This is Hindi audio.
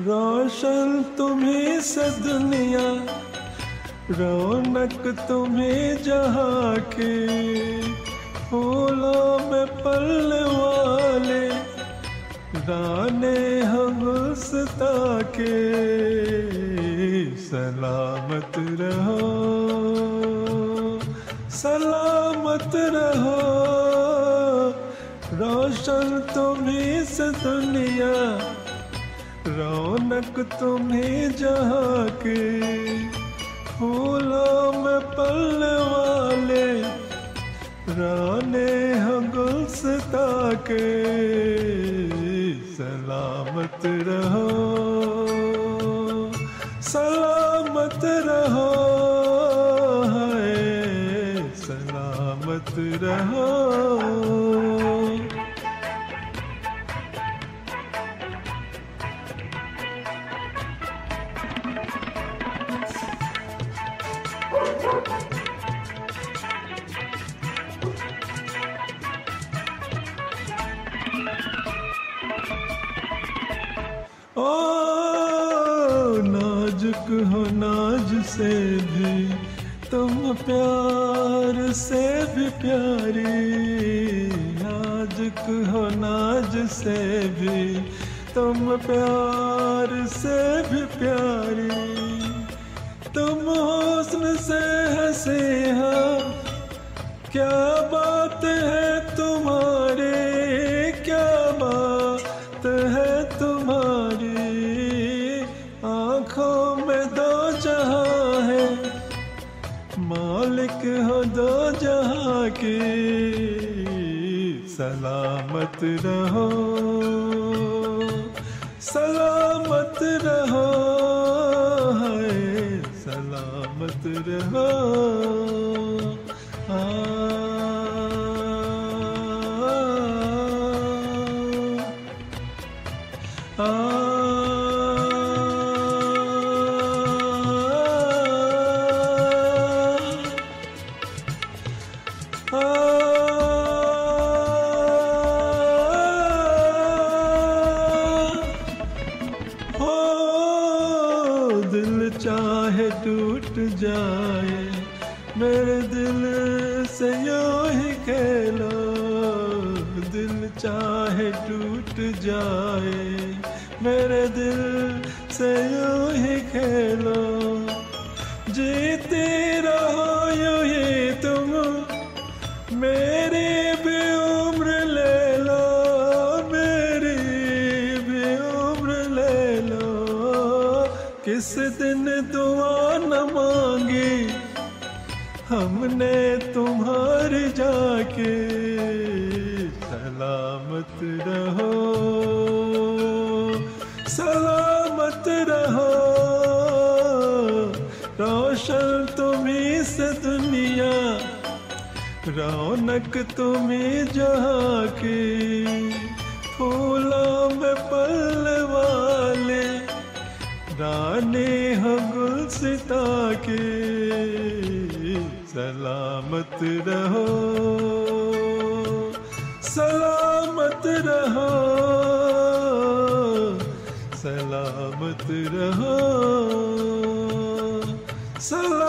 रोशन तुम्हीं से दुनिया, रौनक तुम्हीं जहाँ की, फूलों में पलने वाले दाने हम गुलसिता के। सलामत रहो, सलामत रहो, रोशन तुम्हीं से दुनिया, रौनक तुम्हीं जहाँ की, फूलों में पलने वाले राने हैं गुलसिता के। सलामत रहो, सलामत रहो, है सलामत रहो। ओ नाजुक हो नाज से भी तुम प्यार से भी प्यारी, नाजुक हो नाज से भी तुम प्यार से भी प्यारी, तुम हुस्न से हंसी हो, क्या बात है तुम्हारी, क्या बात है तुम्हारी, आँखों में दो जहां है, मालिक हो दो जहां की। सलामत रहो, सलामत रहो, है सलामत रहो। दिल चाहे टूट जाए, मेरे दिल से यूं ही खेलो, दिल चाहे टूट जाए, मेरे दिल से यूं ही खेलो, जीती रहो यूं ही तुम, मेरी भी उम्र ले लो, मेरी भी उम्र ले लो। किस दिन दुआ न मांगी हमने तुम्हारी जाके। सलामत रहो, सलामत रहो, रोशन तुम्हीं से दुनिया, रौनक तुम्हीं जहाँ की, फूलों में पलने वाले रानी हो गुलसिता की। सलामत रहो, सलामत रहो, सलामत रहो, सलामत